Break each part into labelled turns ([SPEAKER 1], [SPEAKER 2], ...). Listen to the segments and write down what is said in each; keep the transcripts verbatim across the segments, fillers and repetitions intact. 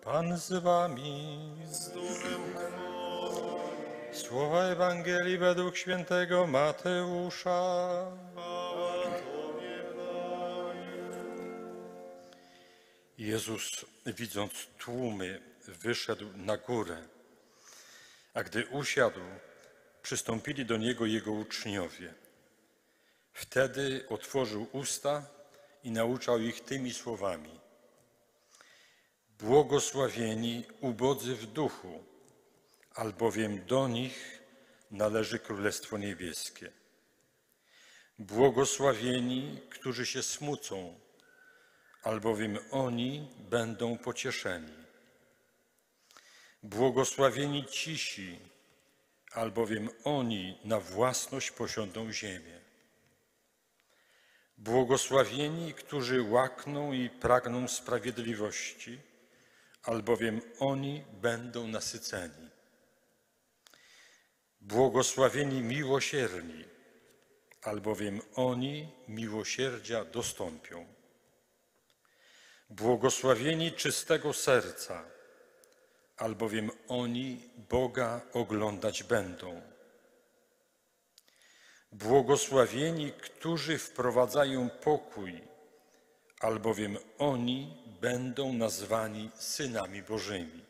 [SPEAKER 1] Pan z wami. Słowa Ewangelii według świętego Mateusza. Jezus, widząc tłumy, wyszedł na górę, a gdy usiadł, przystąpili do Niego Jego uczniowie. Wtedy otworzył usta i nauczał ich tymi słowami. Błogosławieni ubodzy w duchu, albowiem do nich należy Królestwo Niebieskie. Błogosławieni, którzy się smucą, albowiem oni będą pocieszeni. Błogosławieni cisi, albowiem oni na własność posiądą ziemię. Błogosławieni, którzy łakną i pragną sprawiedliwości, albowiem oni będą nasyceni. Błogosławieni miłosierni, albowiem oni miłosierdzia dostąpią. Błogosławieni czystego serca, albowiem oni Boga oglądać będą. Błogosławieni, którzy wprowadzają pokój, albowiem oni będą nazwani synami Bożymi.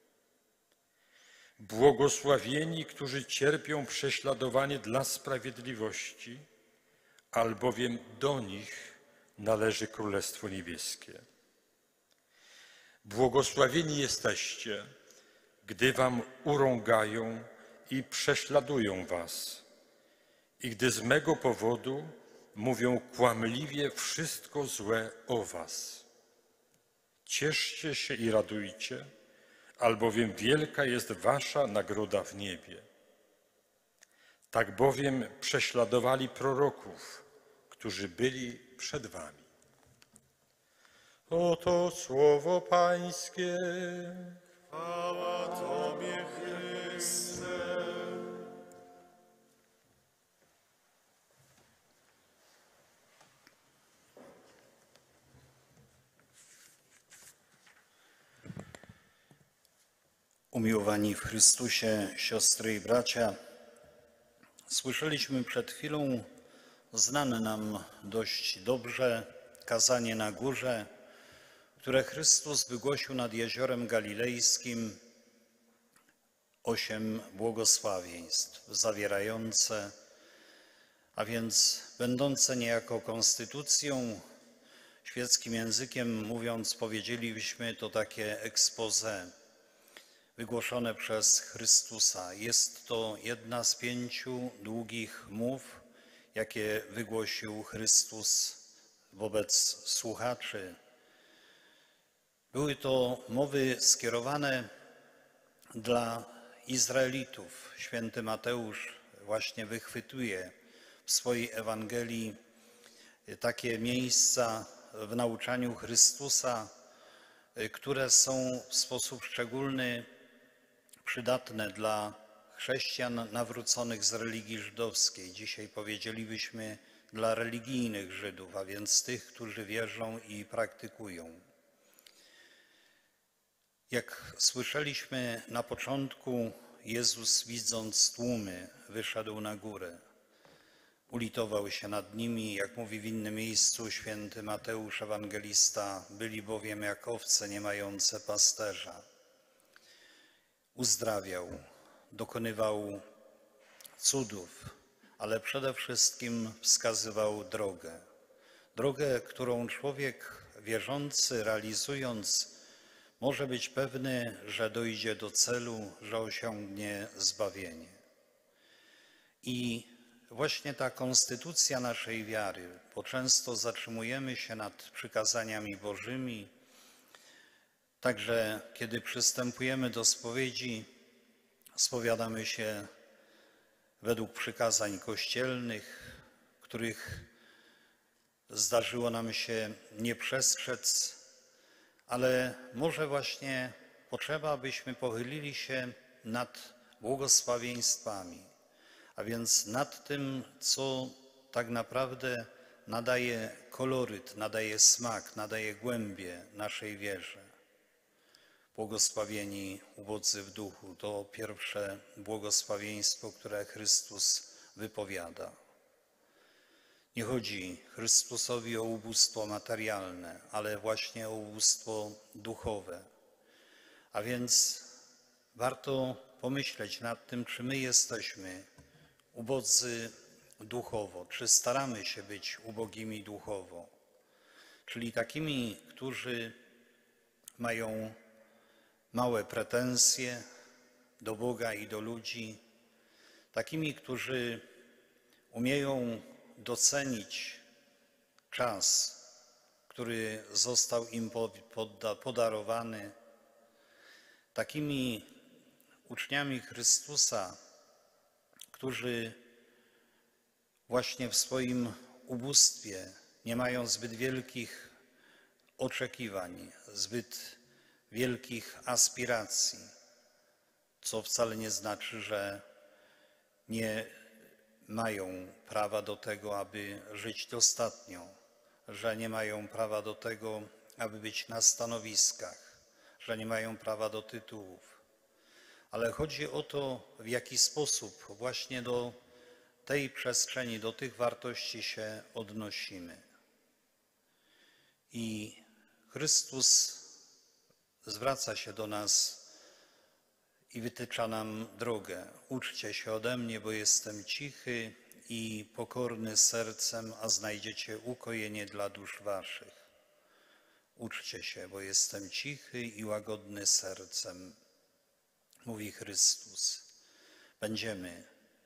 [SPEAKER 1] Błogosławieni, którzy cierpią prześladowanie dla sprawiedliwości, albowiem do nich należy Królestwo Niebieskie. Błogosławieni jesteście, gdy wam urągają i prześladują was, i gdy z mego powodu mówią kłamliwie wszystko złe o was. Cieszcie się i radujcie, albowiem wielka jest wasza nagroda w niebie. Tak bowiem prześladowali proroków, którzy byli przed wami. Oto słowo Pańskie.
[SPEAKER 2] Chwała Tobie, Chryste. Umiłowani w Chrystusie, siostry i bracia, słyszeliśmy przed chwilą znane nam dość dobrze kazanie na górze, które Chrystus wygłosił nad Jeziorem Galilejskim, osiem błogosławieństw zawierające, a więc będące niejako konstytucją, świeckim językiem mówiąc, powiedzielibyśmy, to takie exposé wygłoszone przez Chrystusa. Jest to jedna z pięciu długich mów, jakie wygłosił Chrystus wobec słuchaczy. Były to mowy skierowane dla Izraelitów. Święty Mateusz właśnie wychwytuje w swojej Ewangelii takie miejsca w nauczaniu Chrystusa, które są w sposób szczególny przydatne dla chrześcijan nawróconych z religii żydowskiej. Dzisiaj powiedzielibyśmy dla religijnych Żydów, a więc tych, którzy wierzą i praktykują. Jak słyszeliśmy na początku, Jezus, widząc tłumy, wyszedł na górę. Ulitował się nad nimi, jak mówi w innym miejscu święty Mateusz Ewangelista, byli bowiem jak owce nie mające pasterza. Uzdrawiał, dokonywał cudów, ale przede wszystkim wskazywał drogę. Drogę, którą człowiek wierzący, realizując, może być pewny, że dojdzie do celu, że osiągnie zbawienie. I właśnie ta konstytucja naszej wiary, bo często zatrzymujemy się nad przykazaniami Bożymi, także kiedy przystępujemy do spowiedzi, spowiadamy się według przykazań kościelnych, których zdarzyło nam się nie przestrzec, ale może właśnie potrzeba, abyśmy pochylili się nad błogosławieństwami, a więc nad tym, co tak naprawdę nadaje koloryt, nadaje smak, nadaje głębię naszej wierze. Błogosławieni ubodzy w duchu. To pierwsze błogosławieństwo, które Chrystus wypowiada. Nie chodzi Chrystusowi o ubóstwo materialne, ale właśnie o ubóstwo duchowe. A więc warto pomyśleć nad tym, czy my jesteśmy ubodzy duchowo, czy staramy się być ubogimi duchowo, czyli takimi, którzy mają małe pretensje do Boga i do ludzi, takimi, którzy umieją docenić czas, który został im podarowany, takimi uczniami Chrystusa, którzy właśnie w swoim ubóstwie nie mają zbyt wielkich oczekiwań, zbyt wielkich aspiracji, co wcale nie znaczy, że nie mają prawa do tego, aby żyć dostatnio, że nie mają prawa do tego, aby być na stanowiskach, że nie mają prawa do tytułów. Ale chodzi o to, w jaki sposób właśnie do tej przestrzeni, do tych wartości się odnosimy. I Chrystus zwraca się do nas i wytycza nam drogę. Uczcie się ode mnie, bo jestem cichy i pokorny sercem, a znajdziecie ukojenie dla dusz waszych. Uczcie się, bo jestem cichy i łagodny sercem, mówi Chrystus. Będziemy,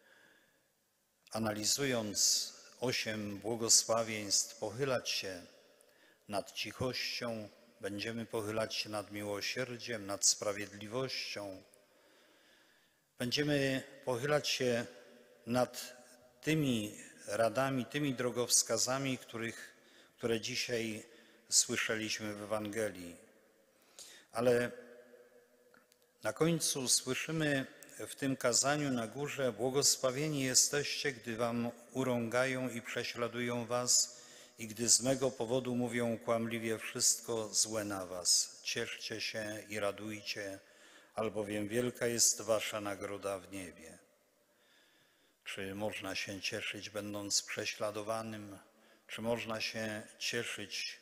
[SPEAKER 2] analizując osiem błogosławieństw, pochylać się nad cichością, będziemy pochylać się nad miłosierdziem, nad sprawiedliwością. Będziemy pochylać się nad tymi radami, tymi drogowskazami, których, które dzisiaj słyszeliśmy w Ewangelii. Ale na końcu słyszymy w tym kazaniu na górze: błogosławieni jesteście, gdy wam urągają i prześladują was i gdy z mego powodu mówią kłamliwie wszystko złe na was. Cieszcie się i radujcie, albowiem wielka jest wasza nagroda w niebie. Czy można się cieszyć, będąc prześladowanym? Czy można się cieszyć,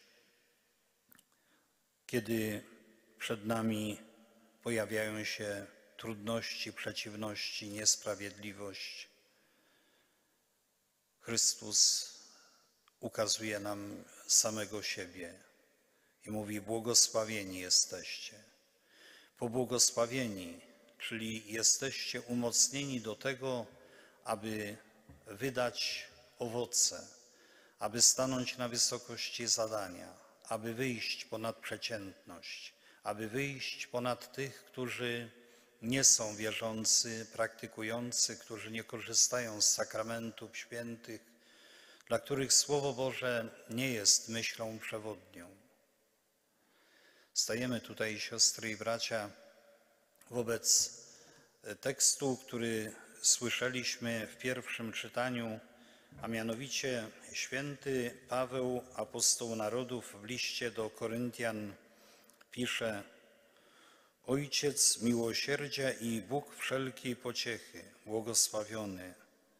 [SPEAKER 2] kiedy przed nami pojawiają się trudności, przeciwności, niesprawiedliwość? Chrystus ukazuje nam samego siebie i mówi: błogosławieni jesteście. Pobłogosławieni, czyli jesteście umocnieni do tego, aby wydać owoce, aby stanąć na wysokości zadania, aby wyjść ponad przeciętność, aby wyjść ponad tych, którzy nie są wierzący, praktykujący, którzy nie korzystają z sakramentów świętych, dla których Słowo Boże nie jest myślą przewodnią. Stajemy tutaj, siostry i bracia, wobec tekstu, który słyszeliśmy w pierwszym czytaniu, a mianowicie święty Paweł, apostoł narodów, w liście do Koryntian pisze: Ojciec miłosierdzia i Bóg wszelkiej pociechy, błogosławiony,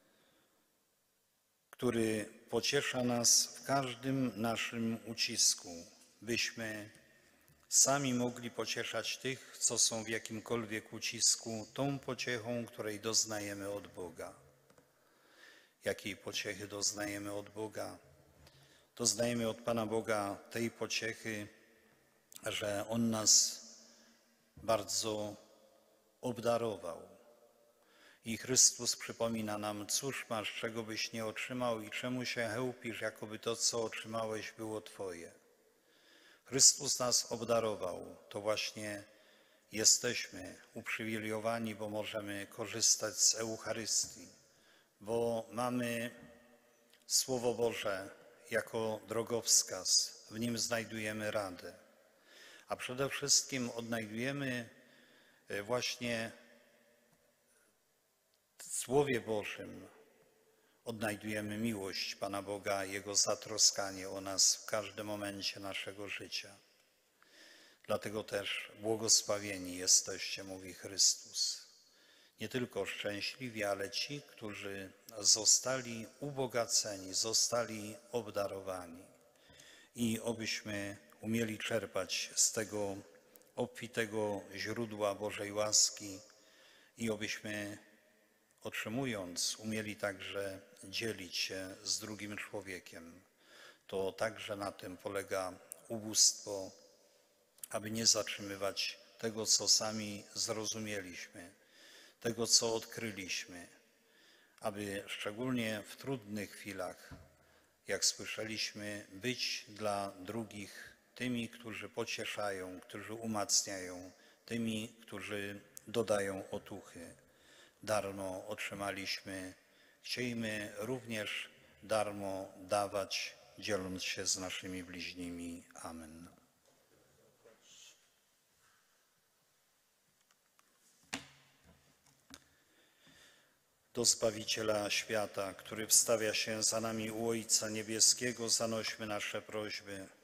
[SPEAKER 2] który pociesza nas w każdym naszym ucisku, byśmy sami mogli pocieszać tych, co są w jakimkolwiek ucisku, tą pociechą, której doznajemy od Boga. Jakiej pociechy doznajemy od Boga? Doznajemy od Pana Boga tej pociechy, że On nas bardzo obdarował. I Chrystus przypomina nam: cóż masz, czego byś nie otrzymał i czemu się chełpisz, jakoby to, co otrzymałeś, było Twoje. Chrystus nas obdarował. To właśnie jesteśmy uprzywilejowani, bo możemy korzystać z Eucharystii, bo mamy Słowo Boże jako drogowskaz, w nim znajdujemy radę. A przede wszystkim odnajdujemy właśnie w Słowie Bożym, odnajdujemy miłość Pana Boga, Jego zatroskanie o nas w każdym momencie naszego życia. Dlatego też błogosławieni jesteście, mówi Chrystus. Nie tylko szczęśliwi, ale ci, którzy zostali ubogaceni, zostali obdarowani. I obyśmy umieli czerpać z tego obfitego źródła Bożej łaski i obyśmy, otrzymując, umieli także dzielić się z drugim człowiekiem. To także na tym polega ubóstwo, aby nie zatrzymywać tego, co sami zrozumieliśmy, tego, co odkryliśmy, aby szczególnie w trudnych chwilach, jak słyszeliśmy, być dla drugich tymi, którzy pocieszają, którzy umacniają, tymi, którzy dodają otuchy. Darmo otrzymaliśmy, chciejmy również darmo dawać, dzieląc się z naszymi bliźnimi. Amen. Do Zbawiciela świata, który wstawia się za nami u Ojca Niebieskiego, zanośmy nasze prośby.